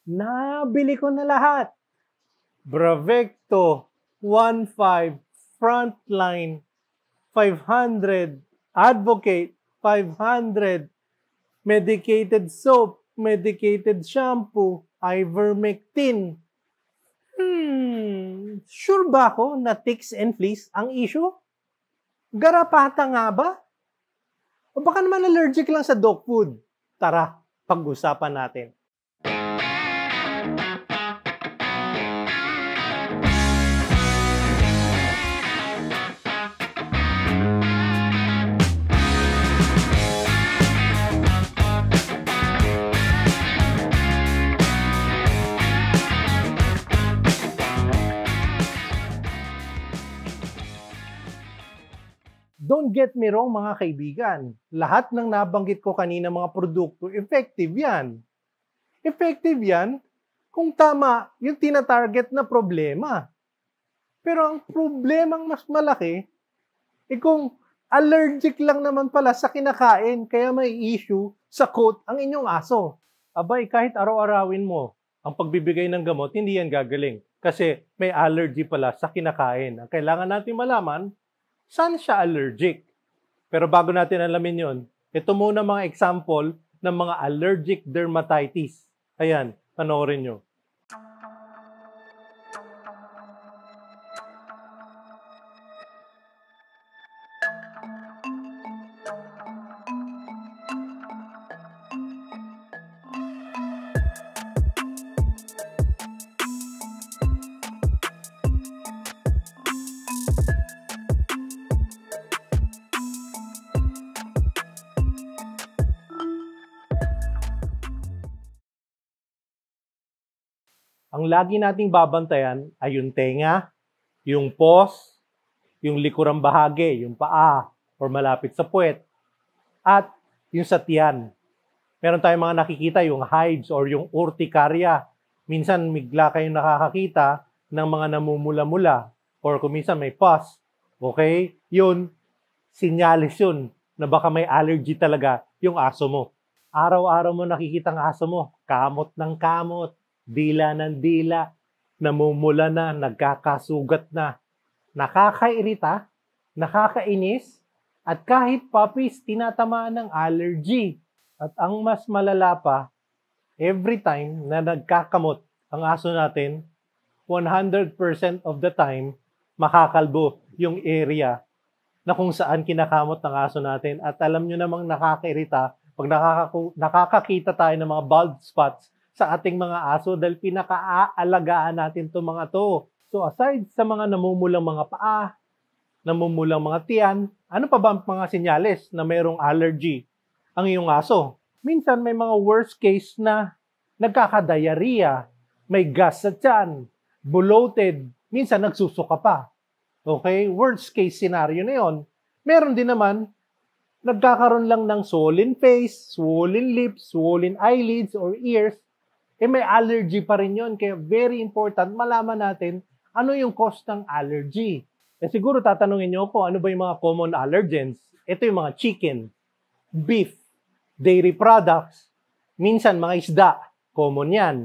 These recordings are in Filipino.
Nabili ko na lahat. Bravecto, 1.5, Frontline, 500, Advocate, 500, medicated soap, medicated shampoo, ivermectin. Sure ba ako na ticks and fleas ang issue? Garapata nga ba? O baka naman allergic lang sa dog food? Tara, pag-usapan natin. Don't get me wrong mga kaibigan, lahat ng nabanggit ko kanina mga produkto, effective yan. Effective yan kung tama yung tina-target na problema. Pero ang problemang mas malaki, kung allergic lang naman pala sa kinakain, kaya may issue sa coat ang inyong aso. Abay, kahit araw-arawin mo ang pagbibigay ng gamot, hindi yan gagaling. Kasi may allergy pala sa kinakain. Ang kailangan natin malaman, saan siya allergic? Pero bago natin alamin yon, ito muna mga example ng mga allergic dermatitis. Ayan, panoorin nyo. Ang lagi nating babantayan ay yung tenga, yung paws, yung likurang bahagi, yung paa, or malapit sa puwet, at yung sa tiyan. Meron tayong mga nakikita, yung hives or yung urticaria. Minsan, bigla kayong nakakakita ng mga namumula-mula, or kung minsan may pus. Okay? Yun, sinyalis yun na baka may allergy talaga yung aso mo. Araw-araw mo nakikita ang aso mo, kamot ng kamot, dila ng dila, namumula na, nagkakasugat na, nakakairita, nakakainis, at kahit puppies, tinatamaan ng allergy. At ang mas malala pa, every time na nagkakamot ang aso natin, 100% of the time, makakalbo yung area na kung saan kinakamot ng aso natin. At alam nyo namang nakakairita, pag nakakakita tayo ng mga bald spots sa ating mga aso dahil pinaka-aalagaan natin itong mga to. So aside sa mga namumulang mga paa, namumulang mga tiyan, ano pa ba ang mga senyales na mayroong allergy ang iyong aso? Minsan may mga worst case na nagkaka-diarrhea, may gas sa tiyan, bloated, minsan nagsusuka pa. Okay? Worst case scenario na yon. Meron din naman, nagkakaroon lang ng swollen face, swollen lips, swollen eyelids or ears, may allergy pa rin yun. Kaya very important, malaman natin ano yung cause ng allergy. Siguro tatanungin nyo ko, ano ba yung mga common allergens? Ito yung mga chicken, beef, dairy products, minsan mga isda, common yan.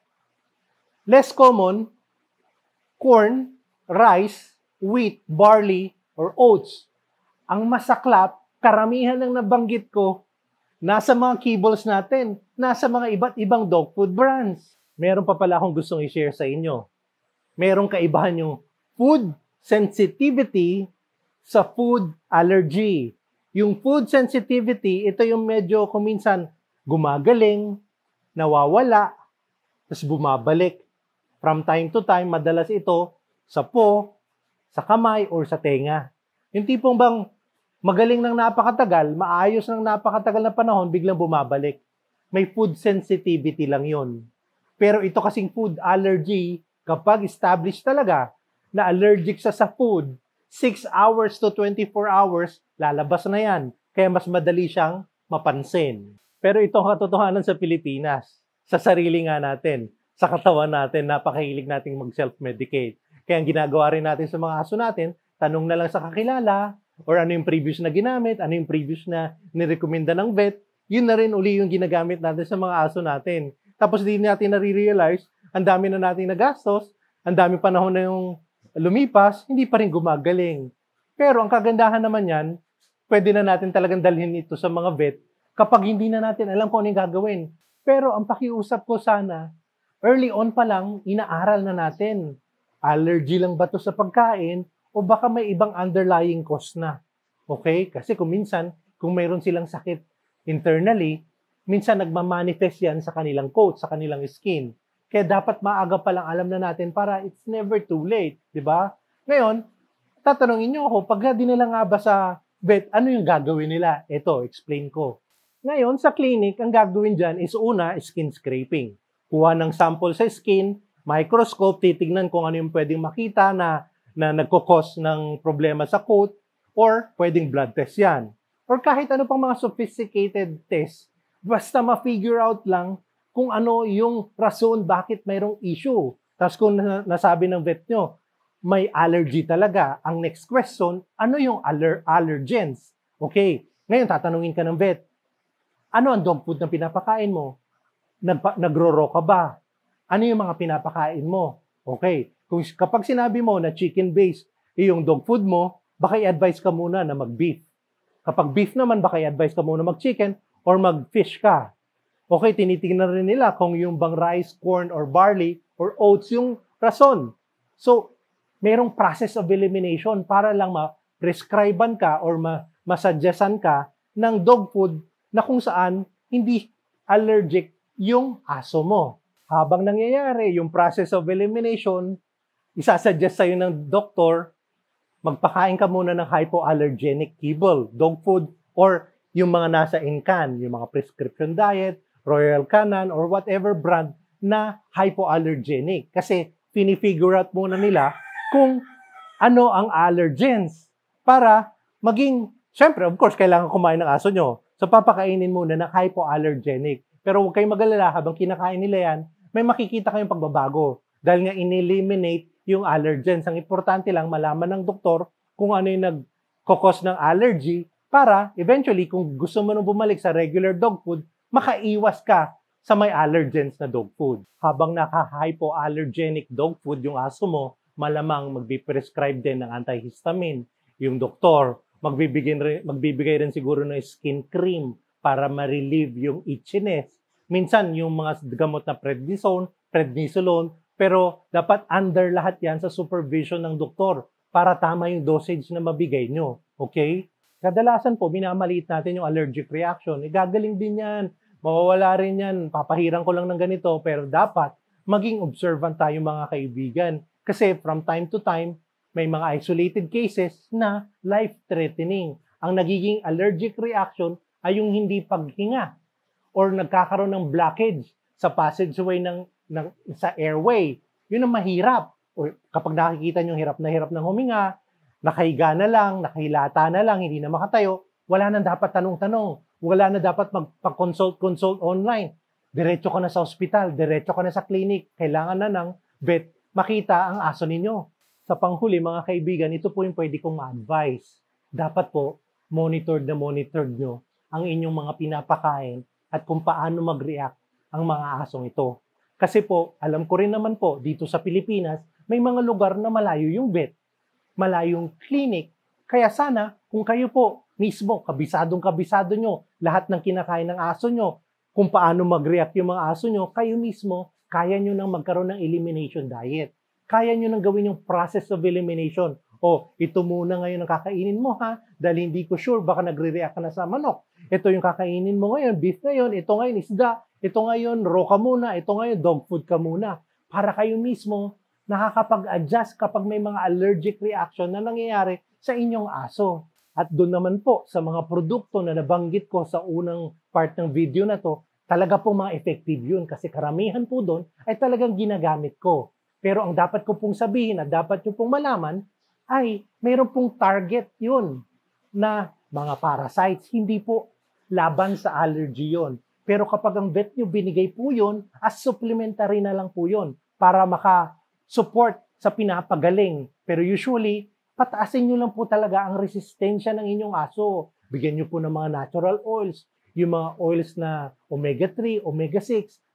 Less common, corn, rice, wheat, barley, or oats. Ang masaklap, karamihan ng nabanggit ko, nasa mga kibbles natin, nasa mga iba't ibang dog food brands. Meron pa pala akong gustong i-share sa inyo. Merong kaibahan yung food sensitivity sa food allergy. Yung food sensitivity, ito yung medyo kuminsan gumagaling, nawawala, tapos bumabalik. From time to time, madalas ito sa paw, sa kamay, or sa tenga. Yung tipong bang magaling ng napakatagal, maayos ng napakatagal na panahon, biglang bumabalik. May food sensitivity lang yon. Pero ito kasing food allergy, kapag established talaga na allergic sa food, 6 hours to 24 hours, lalabas na yan. Kaya mas madali siyang mapansin. Pero ito ang katotohanan sa Pilipinas. Sa sarili nga natin, sa katawan natin, napakahilig nating mag-self-medicate. Kaya ang ginagawa rin natin sa mga aso natin, tanong na lang sa kakilala, or ano yung previous na ginamit, ano yung previous na nirekomenda ng vet, yun na rin uli yung ginagamit natin sa mga aso natin. tapos di natin nare-realize, ang dami na natin nagastos, ang dami panahon na yung lumipas, hindi pa rin gumagaling. Pero ang kagandahan naman yan, pwede na natin talagang dalhin ito sa mga vet kapag hindi na natin alam kung ano yung gagawin. Pero ang pakiusap ko sana, early on pa lang, inaaral na natin. Allergy lang ba ito sa pagkain o baka may ibang underlying cause na? Okay? Kasi kung minsan, kung mayroon silang sakit internally, minsan nagmamanifest yan sa kanilang coat, sa kanilang skin. Kaya dapat maaga pa lang alam na natin para it's never too late. Di ba? Ngayon, tatanungin nyo ako, pag dinala nga ba sa vet, ano yung gagawin nila? Ito, explain ko. Ngayon, sa clinic, ang gagawin dyan is una, skin scraping. Kuha ng sample sa skin, microscope, titignan kung ano yung pwedeng makita na nagkukos ng problema sa coat, or pwedeng blood test yan. Or kahit ano pang mga sophisticated test, basta ma-figure out lang kung ano yung rason bakit mayroong issue. Tapos kung nasabi ng vet nyo, may allergy talaga. Ang next question, ano yung allergens? Okay, ngayon tatanungin ka ng vet, ano ang dog food na pinapakain mo? Nagro-raw ka ba? Ano yung mga pinapakain mo? Okay, kapag sinabi mo na chicken-based yung dog food mo, baka i-advise ka muna na mag-beef. Kapag beef naman, baka i-advise ka muna mag-chicken or mag-fish ka. Okay, tinitingnan rin nila kung yung bang rice, corn, or barley, or oats yung rason. So, mayroong process of elimination para lang ma-prescribean ka or masuggestan ka ng dog food na kung saan hindi allergic yung aso mo. Habang nangyayari yung process of elimination, isasuggest sa'yo ng doktor, magpakain ka muna ng hypoallergenic kibble, dog food, or yung mga nasa in-can, yung mga prescription diet, Royal Canin, or whatever brand na hypoallergenic. Kasi pinifigure out muna nila kung ano ang allergens para maging, syempre, of course, kailangan kumain ng aso nyo. So, papakainin muna ng hypoallergenic. Pero huwag kayong mag-alala, habang kinakain nila yan, may makikita kayong pagbabago. Dahil nga in-eliminate yung allergens. Ang importante lang, malaman ng doktor kung ano yung nag-cause ng allergy para eventually, kung gusto mo nang bumalik sa regular dog food, makaiwas ka sa may allergens na dog food. Habang naka-hypoallergenic dog food yung aso mo, malamang magbe-prescribe din ng antihistamine. Yung doktor, magbibigay rin siguro ng skin cream para ma-relieve yung itchiness. Minsan, yung mga gamot na prednisolone, pero dapat under lahat yan sa supervision ng doktor para tama yung dosage na mabigay nyo. Okay? Kadalasan po, minamaliit natin yung allergic reaction. Gagaling din yan. Mawawala rin yan. Papahiran ko lang ng ganito. Pero dapat maging observant tayo mga kaibigan. Kasi from time to time, may mga isolated cases na life-threatening. Ang nagiging allergic reaction ay yung hindi paghinga or nagkakaroon ng blockage sa passageway sa airway. Yun ang mahirap. O kapag nakikita nyo hirap ng huminga, nakahiga na lang, nakahilata na lang, hindi na makatayo, wala na dapat tanong-tanong. Wala na dapat magpa-consult online. Diretso ka na sa ospital, diretso ka na sa clinic. Kailangan na ng vet makita ang aso ninyo. Sa panghuli, mga kaibigan, ito po yung pwede kong ma-advise. Dapat po, monitored nyo ang inyong mga pinapakain at kung paano mag-react ang mga asong ito. Kasi po, alam ko rin naman po, dito sa Pilipinas, may mga lugar na malayo yung vet, malayong clinic. Kaya sana, kung kayo po mismo, kabisado nyo, lahat ng kinakain ng aso nyo, kung paano mag-react yung mga aso nyo, kayo mismo, kaya nyo nang magkaroon ng elimination diet. Kaya nyo nang gawin yung process of elimination. O, ito muna ngayon ang kakainin mo ha, dahil hindi ko sure, baka nagre-react ka na sa manok. Ito yung kakainin mo ngayon, beef ngayon, ito ngayon isda, ito ngayon raw ka muna, ito ngayon dog food ka muna. Para kayo mismo nakakapag-adjust kapag may mga allergic reaction na nangyayari sa inyong aso. At doon naman po sa mga produkto na nabanggit ko sa unang part ng video na to, talaga po mga effective yun kasi karamihan po doon ay talagang ginagamit ko. Pero ang dapat ko pong sabihin at dapat nyo pong malaman ay mayroon pong target yun na mga parasites. Hindi po laban sa allergy yun. Pero kapag ang vet nyo binigay po yun, as supplementary na lang po yun para maka-support sa pinapagaling. Pero usually, pataasin nyo lang po talaga ang resistensya ng inyong aso. Bigyan nyo po ng mga natural oils, yung mga oils na omega-3, omega-6,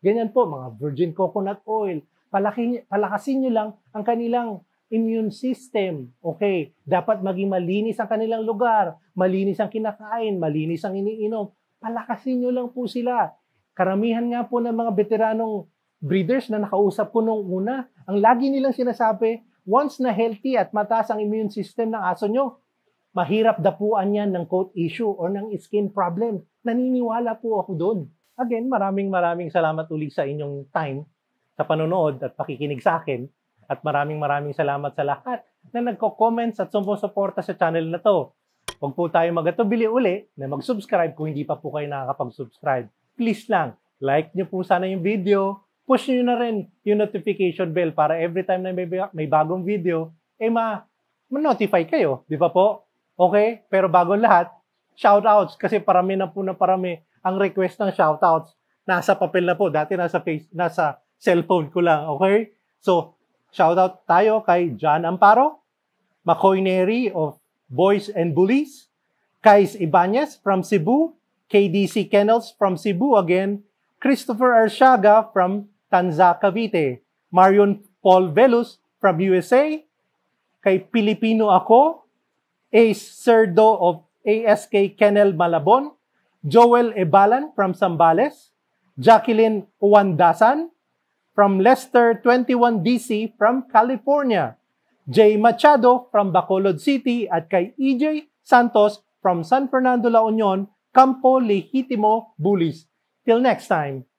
Ganyan po, mga virgin coconut oil. Palakasin nyo lang ang kanilang immune system. Okay, dapat maging malinis ang kanilang lugar, malinis ang kinakain, malinis ang iniinom. Palakasin nyo lang po sila. Karamihan nga po ng mga veteranong breeders na nakausap ko nung una, ang lagi nilang sinasabi, once na healthy at mataas ang immune system ng aso nyo, mahirap dapuan yan ng coat issue or ng skin problem. Naniniwala po ako doon. Again, maraming salamat ulit sa inyong time sa panonood at pakikinig sa akin. At maraming salamat sa lahat na nagko-comments at sumusuporta sa channel na to. Huwag po tayo magatubili uli na mag-subscribe kung hindi pa po kayo nakakapag-subscribe. Please lang, like nyo po sana yung video, push nyo na rin yung notification bell para every time na may bagong video, ma-notify kayo. Di ba po? Okay? Pero bago lahat, shoutouts. Kasi parami na po na parami ang request ng shoutouts. Nasa papel na po. Dati nasa cellphone ko lang. Okay? So, shoutout tayo kay John Amparo, McCoy Neri of Boys and Bullies, Kais Ibanez from Cebu, KDC Kennels from Cebu again, Christopher Arsiaga from Tanza, Cavite, Marion Paul Velus from USA, kay Pilipino Ako, Ace Cerdo of ASK Kennel Malabon, Joel Ebalan from Zambales, Jacqueline Uwandasan from Leicester 21 DC from California, Jay Machado from Bacolod City at kay EJ Santos from San Fernando, La Union, Campo Legítimo, Bullis. Till next time.